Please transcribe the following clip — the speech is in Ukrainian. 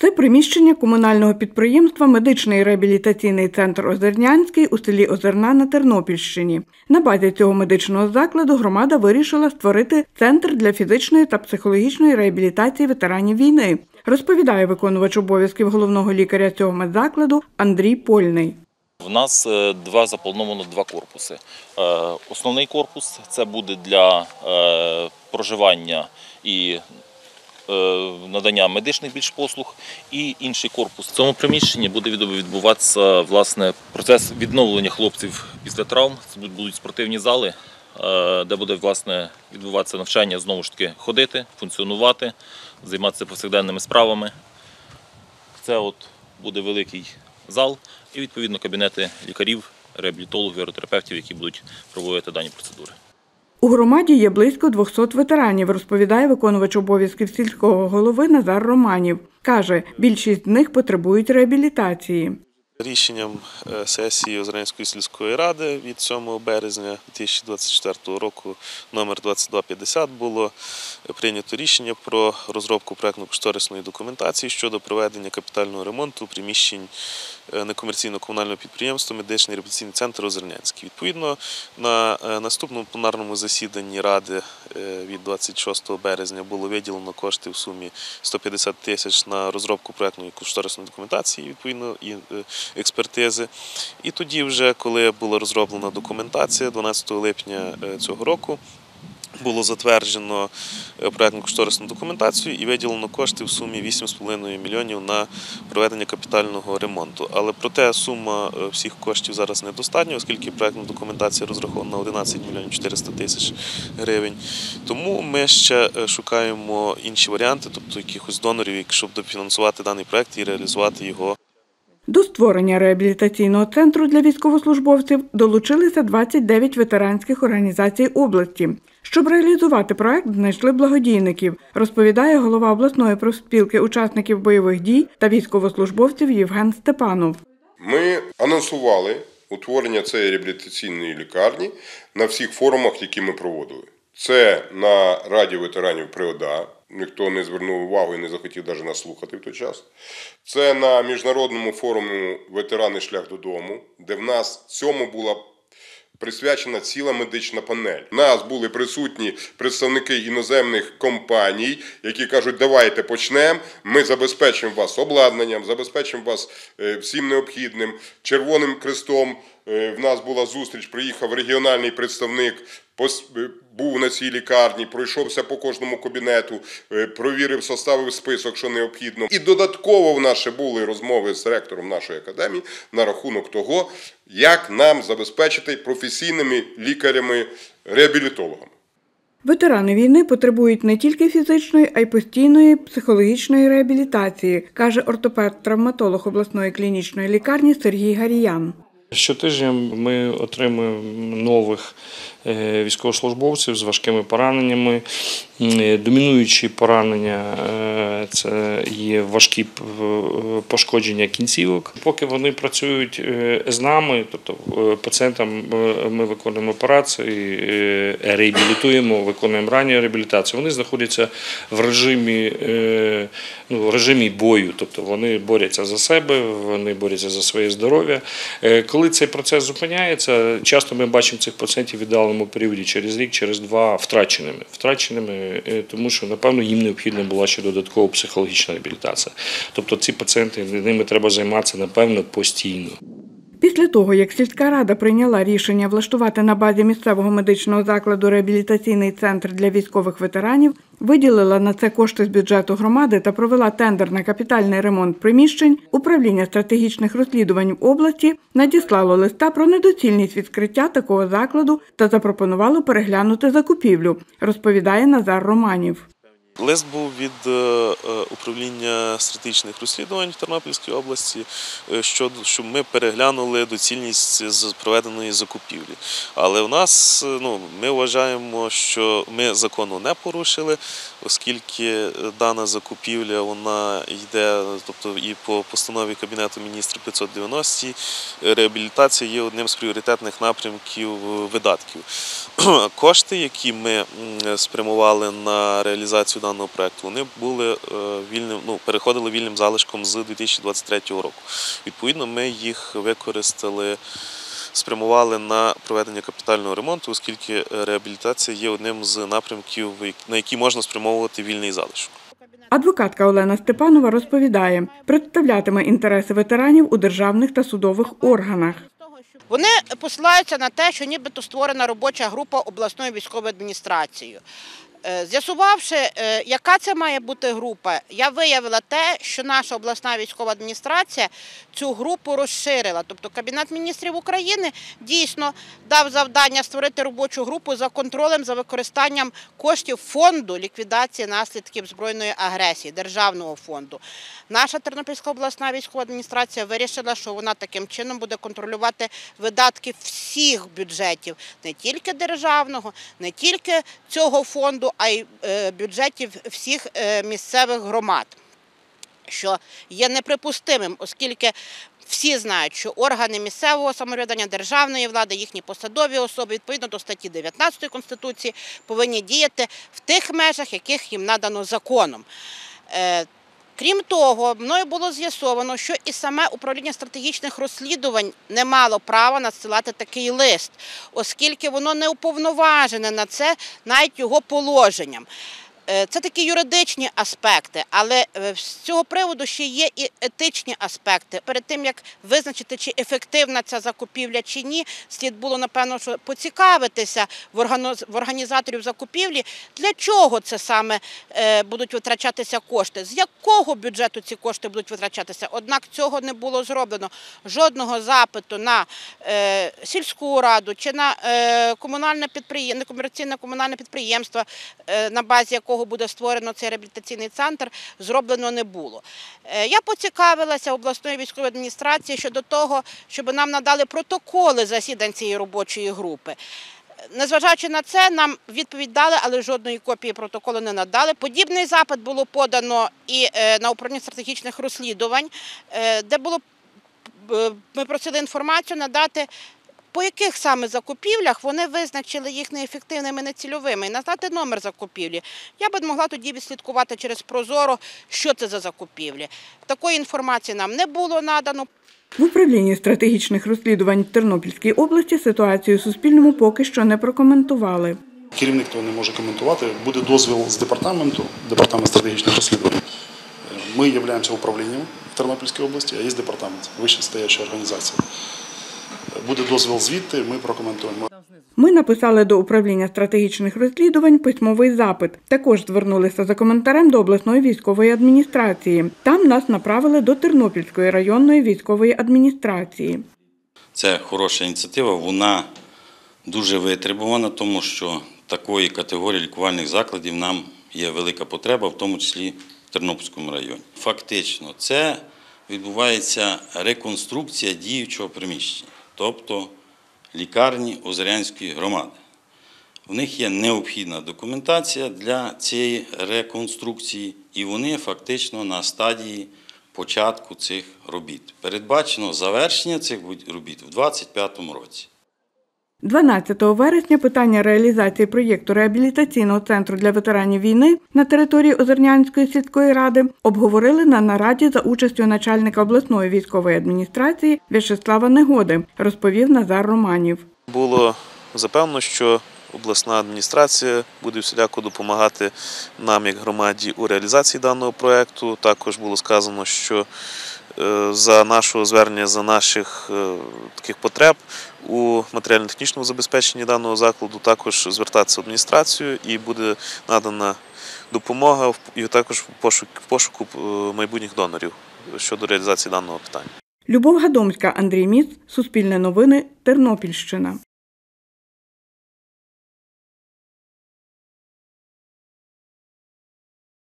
Це приміщення комунального підприємства «Медичний реабілітаційний центр Озернянський» у селі Озерна на Тернопільщині. На базі цього медичного закладу громада вирішила створити центр для фізичної та психологічної реабілітації ветеранів війни, розповідає виконувач обов'язків головного лікаря цього медзакладу Андрій Польний. У нас заплановано два корпуси. Основний корпус – це буде для проживання і надання медичних більш послуг, і інший корпус. В цьому приміщенні буде відбуватися процес відновлення хлопців після травм. Це будуть спортивні зали, де буде відбуватися навчання знову ж таки ходити, функціонувати, займатися повсякденними справами. Це буде великий зал і відповідно кабінети лікарів, реабілітологів, аеротерапевтів, які будуть проводити дані процедури. У громаді є близько 200 ветеранів, розповідає виконувач обов'язків сільського голови Назар Романів. Каже, більшість з них потребують реабілітації. Рішенням сесії Озернянської сільської ради від 7 березня 2024 року номер 2250 було прийнято рішення про розробку проєктно-кошторисної документації щодо проведення капітального ремонту приміщень некомерційного комунального підприємства «Медичний реабілітаційний центр Озернянський». Відповідно, на наступному пленарному засіданні Ради від 26 березня було виділено кошти в сумі 150 тисяч на розробку проєктної кошторисної документації, відповідно, і експертизи. І тоді вже, коли була розроблена документація, 12 липня цього року, було затверджено проєктно-кошторисну документацію і виділено кошти в сумі 8,5 мільйонів на проведення капітального ремонту. Але проте сума всіх коштів зараз недостатня, оскільки проєктна документація розрахована на 11 мільйонів 400 тисяч гривень. Тому ми ще шукаємо інші варіанти, тобто якихось донорів, щоб дофінансувати даний проєкт і реалізувати його. До створення реабілітаційного центру для військовослужбовців долучилися 29 ветеранських організацій області. Щоб реалізувати проект, знайшли благодійників, розповідає голова обласної профспілки учасників бойових дій та військовослужбовців Євген Степанов. Ми анонсували утворення цієї реабілітаційної лікарні на всіх форумах, які ми проводили. Це на Раді ветеранів при ОДА. Ніхто не звернув увагу і не захотів навіть нас слухати в той час. Це на міжнародному форумі «Ветерани. Шлях додому», де в нас цьому була присвячена ціла медична панель. У нас були присутні представники іноземних компаній, які кажуть, давайте почнемо, ми забезпечимо вас обладнанням, забезпечимо вас всім необхідним, Червоним Хрестом. В нас була зустріч, приїхав регіональний представник, був на цій лікарні, пройшовся по кожному кабінету, провірив, составив список, що необхідно. І додатково в нас ще були розмови з ректором нашої академії на рахунок того, як нам забезпечити професійними лікарями-реабілітологами. Ветерани війни потребують не тільки фізичної, а й постійної психологічної реабілітації, каже ортопед-травматолог обласної клінічної лікарні Сергій Гаріян. Щотижня ми отримуємо нових військовослужбовців з важкими пораненнями. Домінуючі поранення – це є важкі пошкодження кінцівок. Поки вони працюють з нами, тобто пацієнтам ми виконуємо операції, реабілітуємо, виконуємо ранню реабілітацію. Вони знаходяться в режимі бою, тобто вони борються за себе, вони борються за своє здоров'я. Коли цей процес зупиняється, часто ми бачимо цих пацієнтів в ідеальному періоді через рік, через два втраченими, тому що, напевно, їм необхідна була ще додаткова психологічна реабілітація. Тобто ці пацієнти, ними треба займатися, напевно, постійно. Після того, як сільська рада прийняла рішення влаштувати на базі місцевого медичного закладу реабілітаційний центр для військових ветеранів, виділила на це кошти з бюджету громади та провела тендер на капітальний ремонт приміщень, управління стратегічних розслідувань в області надіслало листа про недоцільність відкриття такого закладу та запропонувало переглянути закупівлю, розповідає Назар Романів. Лист був від управління стратегічних розслідувань в Тернопільській області, щоб ми переглянули доцільність з проведеної закупівлі. Але в нас, ми вважаємо, що ми закону не порушили, оскільки дана закупівля, вона йде, тобто і по постанові Кабінету міністрів 590, реабілітація є одним з пріоритетних напрямків видатків. Кошти, які ми спрямували на реалізацію даного даного проєкту, вони були переходили вільним залишком з 2023 року. Відповідно, ми їх використали, спрямували на проведення капітального ремонту, оскільки реабілітація є одним з напрямків, на які можна спрямовувати вільний залишок. Адвокатка Олена Степанова розповідає, представлятиме інтереси ветеранів у державних та судових органах. Вони посилаються на те, що нібито створена робоча група обласної військової адміністрації. З'ясувавши, яка це має бути група, я виявила те, що наша обласна військова адміністрація цю групу розширила. Тобто Кабінет міністрів України дійсно дав завдання створити робочу групу за контролем за використанням коштів фонду ліквідації наслідків збройної агресії, державного фонду. Наша Тернопільська обласна військова адміністрація вирішила, що вона таким чином буде контролювати видатки всіх бюджетів, не тільки державного, не тільки цього фонду, а й бюджетів всіх місцевих громад, що є неприпустимим, оскільки всі знають, що органи місцевого самоврядування, державної влади, їхні посадові особи, відповідно до статті 19 Конституції, повинні діяти в тих межах, яких їм надано законом. Крім того, мною було з'ясовано, що і саме управління стратегічних розслідувань не мало права надсилати такий лист, оскільки воно не уповноважене на це навіть його положенням. Це такі юридичні аспекти, але з цього приводу ще є і етичні аспекти. Перед тим, як визначити, чи ефективна ця закупівля, чи ні, слід було, напевно, що поцікавитися в організаторів закупівлі, для чого це саме будуть витрачатися кошти, з якого бюджету ці кошти будуть витрачатися. Однак цього не було зроблено. Жодного запиту на сільську раду чи на комунальне підприємство, некомерційне комунальне підприємство, на базі якого буде створено цей реабілітаційний центр, зроблено не було. Я поцікавилася обласної військової адміністрації щодо того, щоб нам надали протоколи засідань цієї робочої групи. Незважаючи на це, нам відповідь дали, але жодної копії протоколу не надали. Подібний запит було подано і на управління стратегічних розслідувань, де ми просили інформацію надати, по яких саме закупівлях вони визначили їх неефективними, нецільовими, і назвати номер закупівлі. Я б могла тоді відслідкувати через Прозоро, що це за закупівлі. Такої інформації нам не було надано. В управлінні стратегічних розслідувань в Тернопільській області ситуацію Суспільному поки що не прокоментували. Керівник того не може коментувати. Буде дозвіл з департамент стратегічних розслідувань. Ми являємося управлінням в Тернопільській області, а є департамент, вищестояща організація. Буде дозвіл звідти, ми прокоментуємо. Ми написали до управління стратегічних розслідувань письмовий запит. Також звернулися за коментарем до обласної військової адміністрації. Там нас направили до Тернопільської районної військової адміністрації. Це хороша ініціатива, вона дуже витребувана, тому що такої категорії лікувальних закладів нам є велика потреба, в тому числі в Тернопільському районі. Фактично, це відбувається реконструкція діючого приміщення, тобто лікарні Озерянської громади. В них є необхідна документація для цієї реконструкції, і вони фактично на стадії початку цих робіт. Передбачено завершення цих робіт у 2025 році. 12 вересня питання реалізації проєкту реабілітаційного центру для ветеранів війни на території Озернянської сільської ради обговорили на нараді за участю начальника обласної військової адміністрації В'ячеслава Негоди, розповів Назар Романів. Було запевнено, що обласна адміністрація буде всіляко допомагати нам, як громаді, у реалізації даного проєкту. Також було сказано, що за нашого звернення, за наших таких потреб у матеріально-технічному забезпеченні даного закладу також звертатися в адміністрацію і буде надана допомога і також в пошуку майбутніх донорів щодо реалізації даного питання. Любов Гадомська, Андрій Міц, Суспільне новини, Тернопільщина.